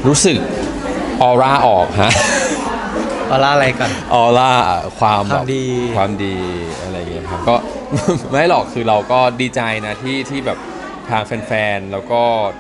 รู้สึกออร่าออกฮะออร่าอะไรกันออร่าความแบบดีความดีอะไรอย่างเงี้ยครับก็ ไม่หรอกคือเราก็ดีใจนะที่แบบทางแฟนๆแล้วก็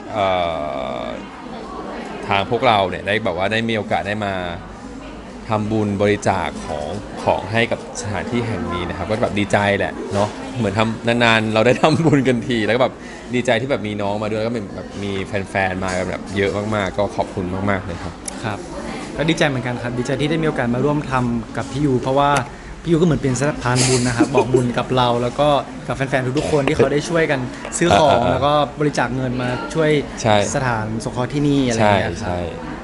ทางพวกเราเนี่ยได้แบบว่าได้มีโอกาสได้มาทำบุญบริจาคของให้กับสถานที่แห่งนี้นะครับก็แบบดีใจแหละเนาะเหมือนทำนานๆเราได้ทำบุญกันทีแล้วก็แบบดีใจที่แบบมีน้องมาด้วยแล้วก็แบบมีแฟนๆมากันแบบเยอะมากๆก็ขอบคุณมากๆเลยครับครับก็ดีใจเหมือนกันครับดีใจที่ได้มีโอกาสมาร่วมทำกับพี่ยูเพราะว่าพี่ยูก็เหมือนเป็นสะพานบุญนะครับ บอกบุญกับเราแล้วก็กับแฟนๆทุกๆคนที่เขาได้ช่วยกันซื้อของแล้วก็บริจาคเงินมาช่วยสถานสงเคราะห์ที่นี่อะไรอย่างเงี้ยครับ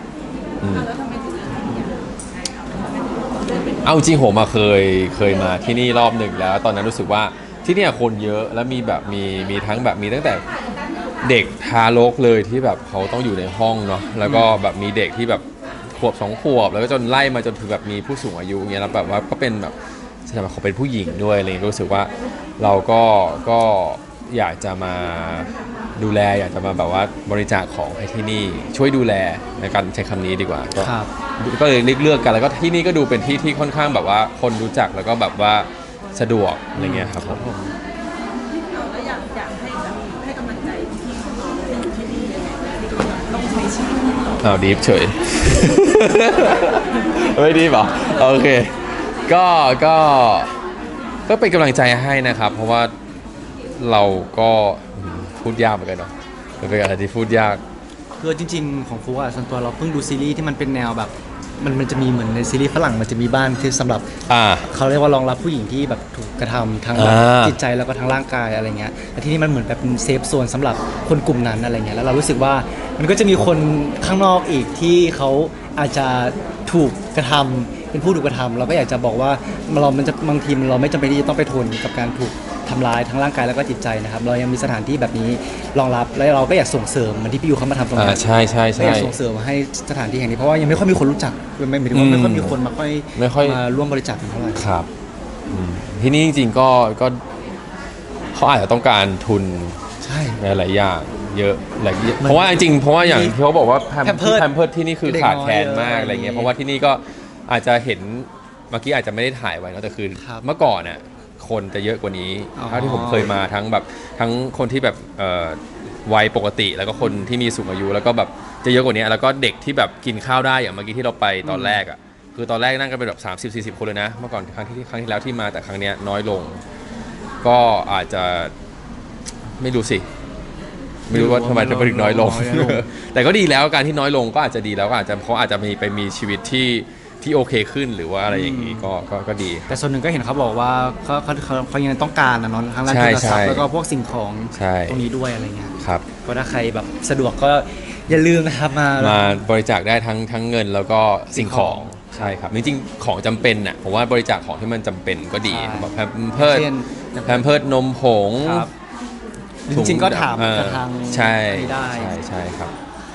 เอาจริงผมมาเคยมาที่นี่รอบหนึ่งแล้วตอนนั้นรู้สึกว่าที่นี่คนเยอะแล้วมีแบบมีทั้งแบบมีตั้งแต่เด็กทารกเลยที่แบบเขาต้องอยู่ในห้องเนาะแล้วก็แบบมีเด็กที่แบบขวบ2 ขวบแล้วก็จนไล่มาจนถึงแบบมีผู้สูงอายุเงี้ยแล้วแบบว่าก็เป็นแบบแสดงว่าเขาเป็นผู้หญิงด้วยอะไรเงี้ยก็รู้สึกว่าเราก็อยากจะมาดูแลอยากจะมาแบบว่าบริจาคของให้ที่นี่ช่วยดูแลในการใช้คำนี้ดีกว่าก็เลยเลือกกันแล้วก็ที่นี่ก็ดูเป็นที่ที่ค่อนข้างแบบว่าคนรู้จักแล้วก็แบบว่าสะดวกอะไรเงี้ยครับผมแล้วอยากให้กำลังใจที่น้องที่อยู่ที่นี่ยังไงต้องใช้ชีวิตอ้าวดีฟเฉย ไม่ดีป่ะโอเคก็เป็นกำลังใจให้นะครับเพราะว่าเราก็พูดยากเหมือนกันเนาะเป็นอะไรที่พูดยากคือจริงๆของฟูอ่ะส่วนตัวเราเพิ่งดูซีรีส์ที่มันเป็นแนวแบบมันจะมีเหมือนในซีรีส์ฝรั่งมันจะมีบ้านที่สำหรับเขาเรียกว่ารองรับผู้หญิงที่แบบถูกกระทำทั้งจิตใจแล้วก็ทั้งร่างกายอะไรเงี้ยแต่ที่นี่มันเหมือนแบบเป็นเซฟโซนสำหรับคนกลุ่มนั้นอะไรเงี้ยแล้วเรารู้สึกว่ามันก็จะมีคนข้างนอกอีกที่เขาอาจจะถูกกระทำเป็นผู้ถูกกระทำเราก็อยากจะบอกว่ามันจะบางทีเราไม่จำเป็นที่จะต้องไปทนกับการถูกทำร้ายทั้งร่างกายแล้วก็จิตใจนะครับเรายังมีสถานที่แบบนี้รองรับและเราก็อยากส่งเสริมเหมือนที่พี่ยูเขามาทำตรงนี้ใช่อยากส่งเสริมให้สถานที่แห่งนี้เพราะว่ายังไม่ค่อยมีคนรู้จักไม่หมายถึงว่าไม่ค่อยมีคนมามาร่วมบริจาคเท่าไหร่ครับที่นี่จริงๆก็เขาอาจจะต้องการทุนหลายอย่างเยอะเพราะว่าจริงเพราะว่าอย่างที่เขาบอกว่าแพมเพิร์สที่นี่คือขาดแคลนมากอะไรเงี้ยเพราะว่าที่นี่ก็อาจจะเห็นเมื่อกี้อาจจะไม่ได้ถ่ายไว้นะแต่คือเมื่อก่อนน่ะคนจะเยอะกว่านี้เท่าที่ผมเคยมาทั้งคนที่แบบวัยปกติแล้วก็คนที่มีสูงอายุแล้วก็แบบจะเยอะกว่านี้แล้วก็เด็กที่แบบกินข้าวได้อย่างเมื่อกี้ที่เราไปตอนแรกอ่ะคือตอนแรกนั่งกันเป็นแบบ30-40 คนเลยนะเมื่อก่อนครั้งที่แล้วที่มาแต่ครั้งนี้น้อยลงก็อาจจะไม่รู้สิไม่รู้ว่าทำไมถึงน้อยลง แต่ก็ดีแล้วการที่น้อยลงก็อาจจะดีแล้วก็อาจจะเขาอาจจะมีชีวิตที่โอเคขึ้นหรือว่าอะไรอย่างนี้ก็ดีแต่ส่วนหนึ่งก็เห็นเขาบอกว่าเขายังต้องการนะเนาะทั้งด้านทุนทรัพย์แล้วก็พวกสิ่งของตรงนี้ด้วยอะไรเงี้ยครับก็ถ้าใครแบบสะดวกก็อย่าลืมนะครับมาบริจาคได้ทั้งเงินแล้วก็สิ่งของใช่ครับจริงๆของจำเป็นน่ะผมว่าบริจาคของที่มันจำเป็นก็ดีแบบแพมเพิร์สนมผงจริงๆก็ถามกระทางใช่ใช่ครับ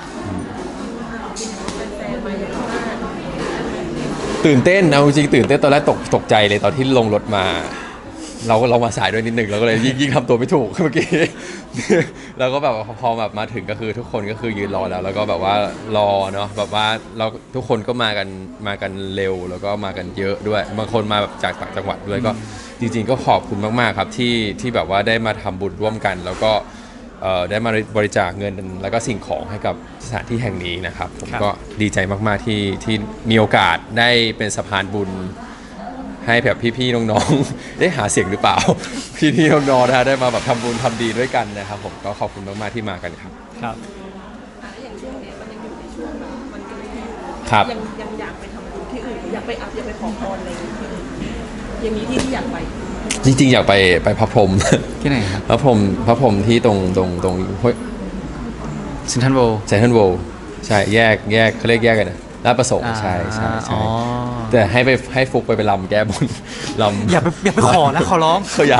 ตื่นเต้นนะจริงตื่นเต้นตอนแรกตกใจเลยตอนที่ลงรถมาเรามาสายด้วยนิดหนึ่งเราก็เลยยิ่งทำตัวไม่ถูกเมื่อกี้แล้วก็แบบพอแบบมาถึงก็คือทุกคนก็คือยืนรอแล้วก็แบบว่ารอเนาะแบบว่าเราทุกคนก็มากันเร็วแล้วก็มากันเยอะด้วยบางคนมาแบบจากต่างจังหวัดด้วยก็จริงๆก็ขอบคุณมากๆครับที่แบบว่าได้มาทำบุญร่วมกันแล้วก็ได้มาบริจาคเงินแล้วก็สิ่งของให้กับสถานที่แห่งนี้นะครับผมก็ดีใจมากๆที่มีโอกาสได้เป็นสะพานบุญให้แบบพี่ๆน้องๆได้หาเสียงหรือเปล่าพี่ๆน้องๆนะได้มาแบบทำบุญทำดีด้วยกันนะครับผมก็ขอบคุณมากๆที่มากันครับครับอย่างช่วงนี้มันยังอยู่ในช่วงมันก็เลยยังอยากไปทำบุญที่อื่นอยากไปขอพรอะไรอย่างนี้ที่อยากไปจริงๆอยากไปพระพรหมที่ไหนครับพระพรหมที่ตรงเซ็นทรัลเวิลด์ใช่แยกเขาเรียกแยกกันนะลาดประสงค์ใช่แต่ให้ฟุกไปลำแก้บนลำอย่าไปขอนะขอร้องเขาอย่า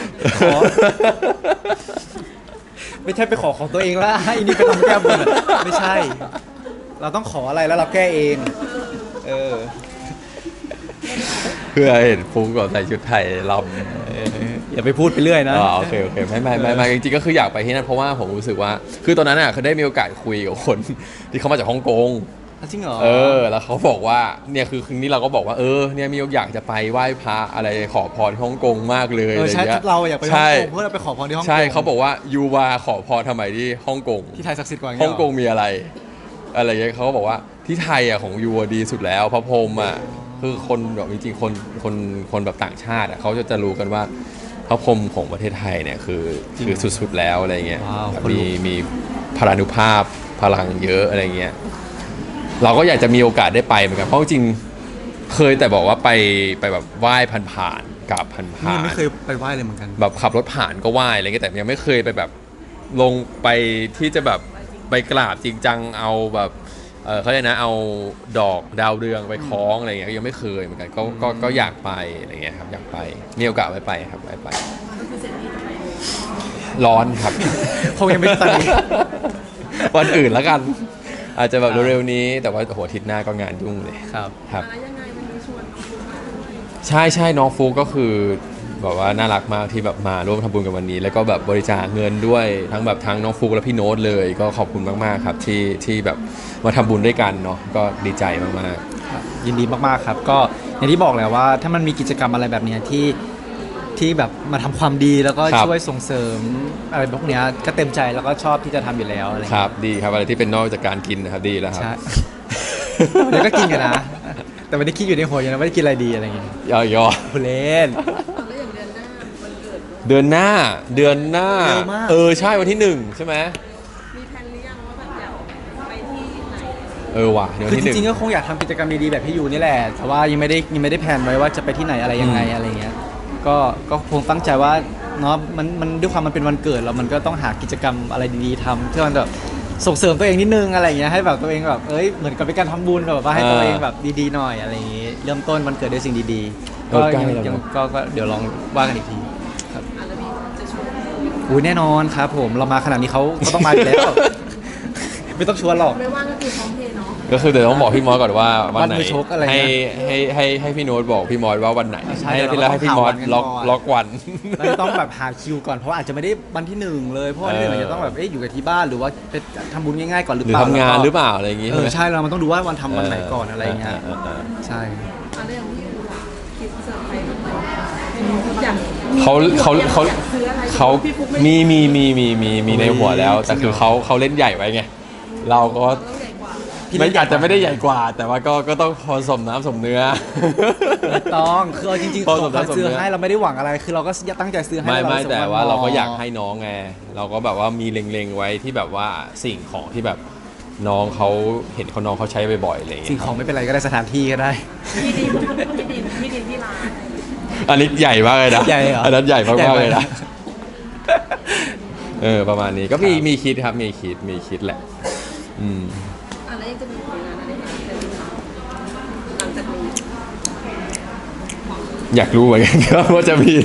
ไม่ใช่ไปขอของตัวเองแล้วให้นี่ไปลำแก้บนไม่ใช่เราต้องขออะไรแล้วเราแก้เองเพื่อเห็นฟุกก่อนใส่ชุดไทยลำอย่าไปพูดไปเรื่อยนะโอเคไม่จริงๆก็คืออยากไปที่นั่นเพราะว่าผมรู้สึกว่าคือตอนนั้นเขาได้มีโอกาสคุยกับคนที่เขามาจากฮ่องกงจริงเหรอแล้วเขาบอกว่าเนี่ยคือคืนนี้เราก็บอกว่าเนี่ยมีอยากจะไปไหว้พระอะไรขอพรที่ฮ่องกงมากเลยใช่เราอยากไปฮ่องกงเพื่อเราไปขอพรที่ฮ่องกงใช่เขาบอกว่ายูวาขอพรทำไมที่ฮ่องกงที่ไทยศักดิ์สิทธิ์กว่าฮ่องกงมีอะไรเงี้ยเขาก็บอกว่าที่ไทยของยูวาดีสุดแล้วพระพรหมคือคนแบบจริงๆคนแบบต่างชาติเขาจะรู้กันว่าพระพรหมของประเทศไทยเนี่ยคือสุดๆแล้วอะไรเงี้ยมีพลานุภาพพลังเยอะอะไรเงี้ยเราก็อยากจะมีโอกาสได้ไปเหมือนกันเพราะจริงเคยแต่บอกว่าไปแบบไหว้ผ่านๆกับผ่านไม่เคยไปไหว้เลยเหมือนกันแบบขับรถผ่านก็ไหว้อะไรเงี้ยแต่ยังไม่เคยไปแบบลงไปที่จะแบบไปกราบจริงจังเอาแบบเขาเรียกนะเอาดอกดาวเรืองไปคล้องอะไรเงี้ยยังไม่เคยเหมือนกันก็อยากไปอะไรเงี้ยครับอยากไปมีโอกาสไปครับไปร้อนครับคงยังไม่ไปวันอื่นแล้วกันอาจจะแบบเร็วๆนี้แต่ว่าหัวอาทิตย์หน้าก็งานยุ่งเลยครับยังไงวันนี้ชวนน้องฟุ๊กมาด้วยใช่น้องฟุ๊กก็คือแบบว่าน่ารักมากที่แบบมาร่วมทำบุญกันวันนี้แล้วก็แบบบริจาคเงินด้วยทั้งน้องฟุ๊กและพี่โน้ตเลยก็ขอบคุณมากๆครับที่แบบมาทำบุญด้วยกันเนาะก็ดีใจมากๆยินดีมากๆครับก็อย่างที่บอกแหละว่าถ้ามันมีกิจกรรมอะไรแบบนี้ที่แบบมาทำความดีแล้วก็ช่วยส่งเสริมอะไรพวกนี้ก็เต็มใจแล้วก็ชอบที่จะทำอยู่แล้วอะไรครับดีครับอะไรที่เป็นนอกจากการกินนะครับดีแล้วครับเดี๋ยวก็กินกันนะแต่ไม่ได้คิดอยู่ในหัวอยู่นะว่าจะกินอะไรดีอะไรอย่างเงี้ยย่อผู้เล่นแล้วอย่างเดือนหน้าวันเกิดเดือนหน้าใช่วันที่1ใช่ไหมมีแผนหรือยังว่าแบบอยากไปที่ไหนว่ะเดี๋ยวคือจริงๆก็คงอยากทำกิจกรรมดีๆแบบพี่ยูนี่แหละแต่ว่ายังไม่ได้แผนไว้ว่าจะไปที่ไหนอะไรยังไงอะไรเงี้ยก็คงตั้งใจว่าเนาะมันด้วยความมันเป็นวันเกิดแล้วมันก็ต้องหากิจกรรมอะไรดีๆทำเพื่อมันแบบส่งเสริมตัวเองนิดนึงอะไรอย่างเงี้ยให้แบบตัวเองแบบเหมือนกับเป็นการทำบุญแบบว่าให้ตัวเองแบบดีๆหน่อยอะไรอย่างงี้เริ่มต้นวันเกิดด้วยสิ่งดีๆก็เดี๋ยวลองว่ากันอีกทีครับแน่นอนครับผมเรามาขนาดนี้เขาก็ต้องมาอยู่แล้วไม่ต้องชวนหรอกไม่ว่างก็คือพร้อมเพย์เนาะก็คือเดี๋ยวต้องบอกพี่มอสก่อนว่าวันไหนให้พี่โน้ตบอกพี่มอสว่าวันไหนให้พี่มอสล็อกวันเราต้องแบบหาคิวก่อนเพราะอาจจะไม่ได้วันที่1เลยเพราะวันที่1จะต้องแบบอยู่กับที่บ้านหรือว่าไปทำบุญง่ายๆก่อนหรือเปล่าทำงานหรือเปล่าอะไรอย่างงี้ใช่เรามันต้องดูว่าวันทำวันไหนก่อนอะไรเงี้ยใช่อะไรอย่างที่คิดเซอร์ไพรส์อย่างเขามีในหัวแล้วแต่คือเขาเล่นใหญ่ไว้ไงเราก็ไม่อาจจะไม่ได้ใหญ่กว่าแต่ว่าก็ต้องพอสมน้ำสมเนื้อต้องคือจริงๆของซื้อให้เราไม่ได้หวังอะไรคือเราก็ตั้งใจซื้อให้ไม่แต่ว่าเราก็อยากให้น้องไงเราก็แบบว่ามีเล็งๆไว้ที่แบบว่าสิ่งของที่แบบน้องเขาเห็นน้องเขาใช้บ่อยๆอะไรอย่างเงี้ยสิ่งของไม่เป็นไรก็ได้สถานที่ก็ได้ที่ดินที่ร้านอันนี้ใหญ่มากเลยนะอันนั้นใหญ่มากๆเลยนะประมาณนี้ก็มีคิดครับมีคิดแหละแล้วยังจะมีผลงานอะไรหลังจากนี้อยากรู้เหมือนกันว่าจะมี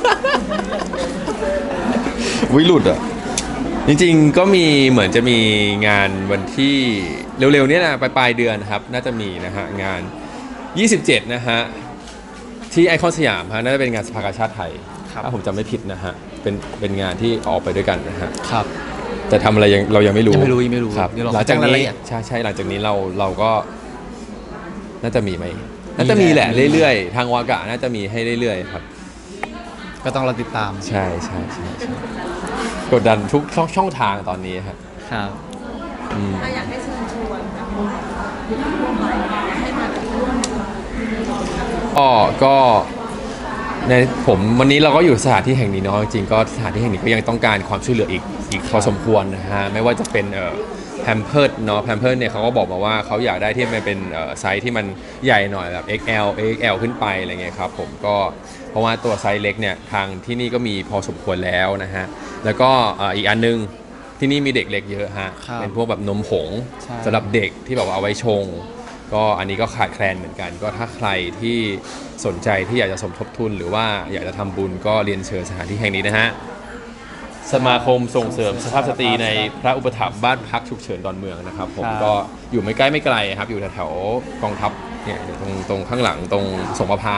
วิหลุดอ่ะจริงๆก็มีเหมือนจะมีงานวันที่เร็วๆนี้นะปลายเดือนครับน่าจะมีนะฮะงาน27นะฮะที่ไอคอนสยามฮะน่าจะเป็นงานสภากาชาติไทยถ้าผมจำไม่ผิดนะฮะเป็นงานที่ออกไปด้วยกันนะฮะครับแต่ทำอะไรเรายังไม่รู้ครับหลังจากนี้ใช่หลังจากนี้เราก็น่าจะมีไหมน่าจะมีแหละเรื่อยๆทางวากะน่าจะมีให้เรื่อยๆครับก็ต้องรอติดตามใช่กดดันทุกช่องทางตอนนี้ครับอยากให้เชิญชวนกับให้มาร่วมก็ในผมวันนี้เราก็อยู่สถานที่แห่งนี้เนาะจริงๆก็สถานที่แห่งนี้ก็ยังต้องการความช่วยเหลืออีกพอสมควรนะฮะไม่ว่าจะเป็นแพมเพิร์ดเนาะแพมเพิร์ดเนี่ยเขาก็บอกมาว่าเขาอยากได้ที่มันเป็นไซส์ที่มันใหญ่หน่อยแบบ XL ขึ้นไปอะไรเงี้ยครับผมก็เพราะว่าตัวไซส์เล็กเนี่ยทางที่นี่ก็มีพอสมควรแล้วนะฮะแล้วก็อีกอันนึงที่นี่มีเด็กเล็กเยอะฮะเป็นพวกแบบนมผงสำหรับเด็กที่แบบเอาไว้ชงก็อันนี้ก็ขาดแคลนเหมือนกันก็ถ้าใครที่สนใจที่อยากจะสมทบทุนหรือว่าอยากจะทำบุญก็เรียนเชิญสถานที่แห่งนี้นะฮะสมาคมส่งเสริมสภาพสตรีในพระอุปถัมภ์บ้านพักฉุกเฉินดอนเมืองนะครับผมก็อยู่ไม่ใกล้ไม่ไกลครับอยู่แถวกองทัพเนี่ยตรงข้างหลังตรงสงประภาแ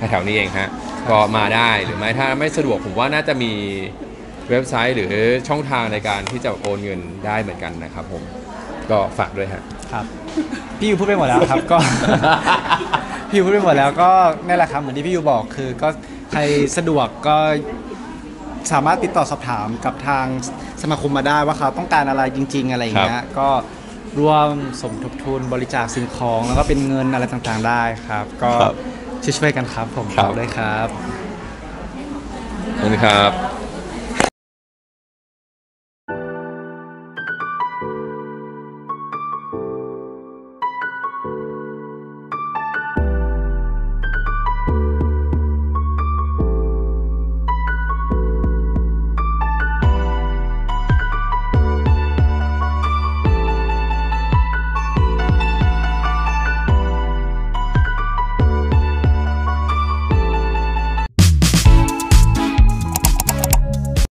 แถวๆนี้เองฮะก็มาได้หรือไม่ถ้าไม่สะดวกผมว่าน่าจะมีเว็บไซต์หรือช่องทางในการที่จะโอนเงินได้เหมือนกันนะครับผมก็ฝากด้วยฮะครับพี่ยูพูดไปหมดแล้วครับก็ พี่ยูพูดไปหมดแล้วก็นี่แหละครับเหมือนที่พี่ยูบอกคือก็ใครสะดวกก็สามารถติดต่อสอบถามกับทางสมาคมมาได้ว่าเขาต้องการอะไรจริงๆอะไรอย่างเงี้ยก็ร่วมสมทบทุนบริจาคสิ่งของแล้วก็เป็นเงินอะไรต่างๆได้ครับก็ช่วยๆกันครับผมขอบคุณด้วยครับขอบคุณครับ